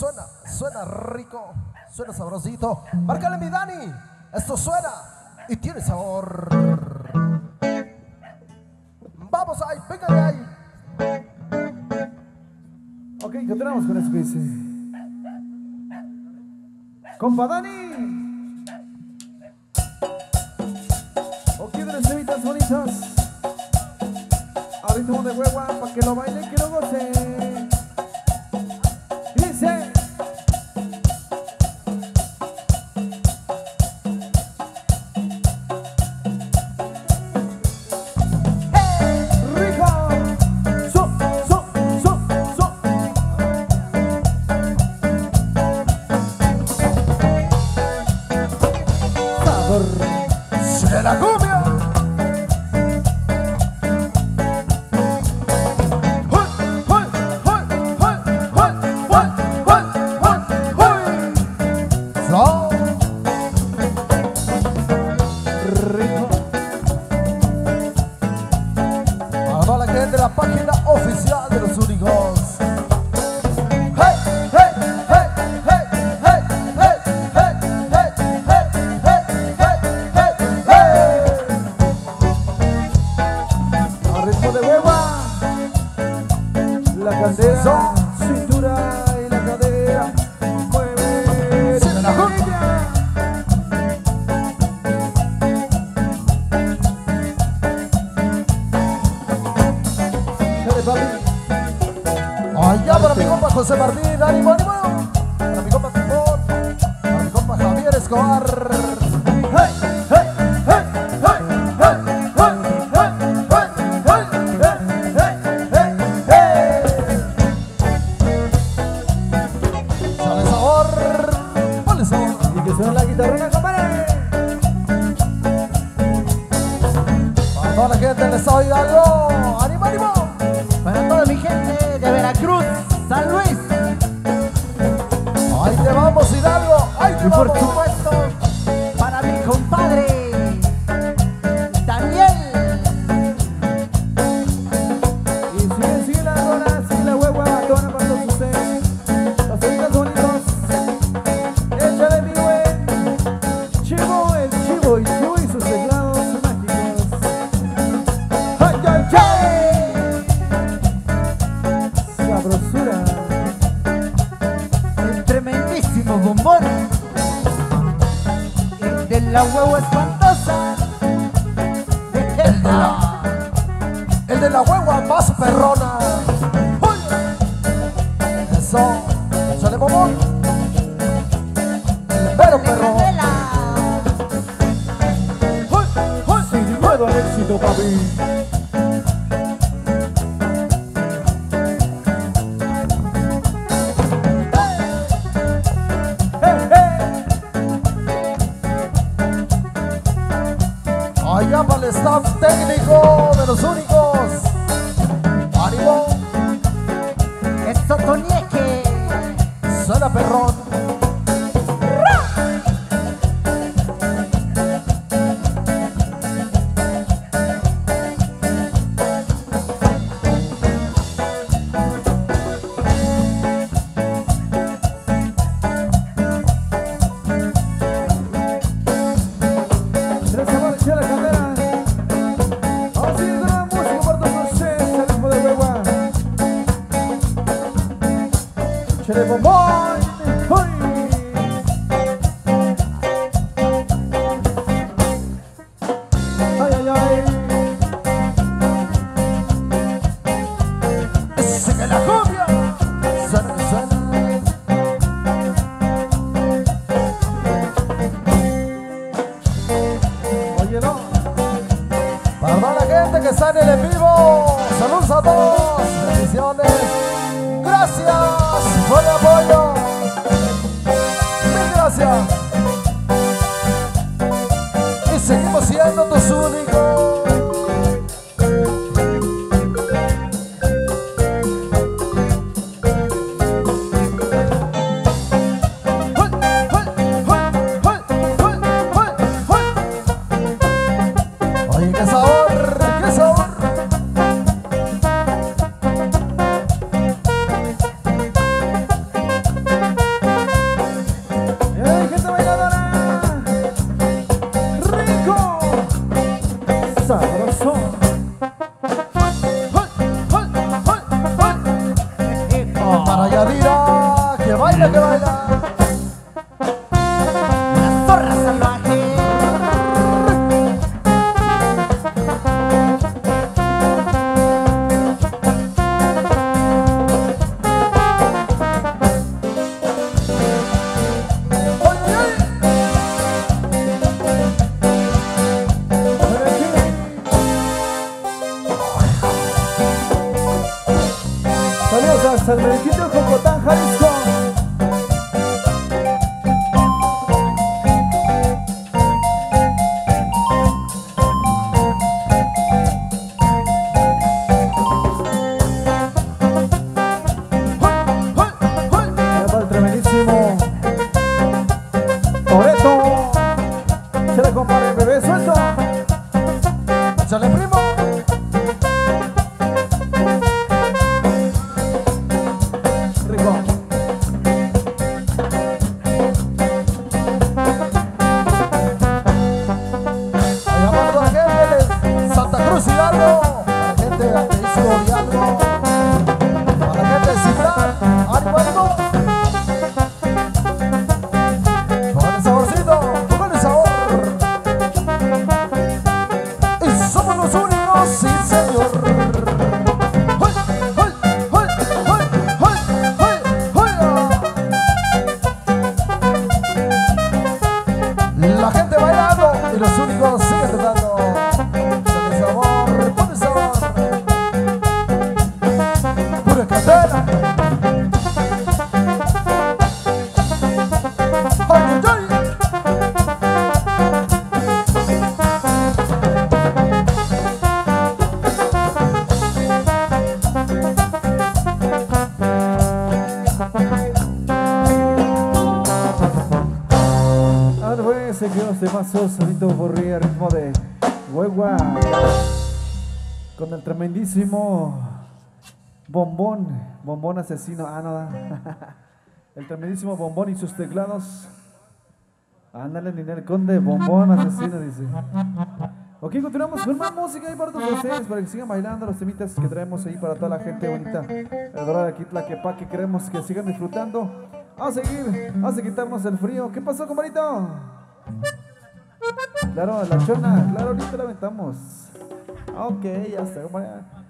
suena rico, suena sabrosito. Márcale mi Dani, esto suena y tiene sabor. Vamos ahí, venga de ahí. Ok, continuamos con eso que dice. Compa Dani. ¿O quieren cebitas bonitas? A ritmo de hueva, pa' que lo baile, que lo goce. Dice. ¡De la cumbia! Rico. Para toda la gente de la página oficial de Los Únicos. La cadera, cintura y la cadera, mueve la rodilla. Dale, papi. Allá para mi compa José Martín, ánimo, ánimo. Para mi compa Timón, para mi compa Javier Escobar. ¡Hey, hey, hey, hey, hey, hey, y que suena la guitarra, compadre. para toda la gente del estado de Hidalgo, ánimo, ánimo. Para toda mi gente de Veracruz, San Luis. Ahí te vamos, Hidalgo, ahí te Y por vamos. supuesto, para mi compadre Daniel. Y sigue la dona, sigue la hueva, dona para todos ustedes. Los cebitas bonitos. Échale mi buen chivo, el chivo y sus teclados mágicos. ¡Ay, ay, ay! Sabrosura. El tremendísimo bombón. El de la huevo espantosa. El de la hueva más perrona. ¡Uy! Eso, échale bombón. El mero perrón. ¡Uy! ¡Uy! Sin miedo al éxito, papi. Allá para el staff técnico de Los Únicos. ¡Ánimo! Esto Tonieque. Suena perrón. Echa la cadera. Vamos a seguir con la música para todos ustedes, al ritmo de hueva. Échale bombón. ¡Uy! Ay, ay, ay. Sigue la cumbia. Suena, suena. Óyelo. Para toda la gente que está en el en vivo, saludos a todos, bendiciones, gracias por el apoyo, mil gracias, y seguimos siendo tus únicos. Oye, qué sabor, qué sabor. Que baila, que baila. La zorra salvaje. Saludos hasta el Merequito Jocotán, Jalisco. Ya va el tremendísimo Toreto. Se le compara el bebé suelto. Échale, primo. Rico. Ahí vamos a la gente de Santa Cruz Hidalgo. A la gente de Ateisco Hidalgo. A la gente de Ciudad. ¡Ánimo, ánimo! Póngale saborcito, póngale sabor. Y somos los únicos, sí señor. ¡Hoy, hoy, hoy, hoy, hoy, hoy, hoy! La gente bailando y los únicos siguen tratando. Ponle sabor, ponle sabor. Pura cadena. ¡Ay, ay, ay! Ahora pues, se quedó este mazo solito por ritmo de huegua. Con el tremendísimo Bombón asesino. Ah, no da. El tremendísimo Bombón y sus teclados. Ándale, Ninel Conde, Bombón asesino, dice. Ok, continuamos con más música ahí para todos ustedes, para que sigan bailando los temitas que traemos ahí para toda la gente bonita. Adorada aquí Tlaquepaque, queremos que sigan disfrutando. Vamos a seguir, vamos a quitarnos el frío. ¿Qué pasó, compadrito? Claro, la chona, claro, ahorita la aventamos. Ok, ya está, compadre.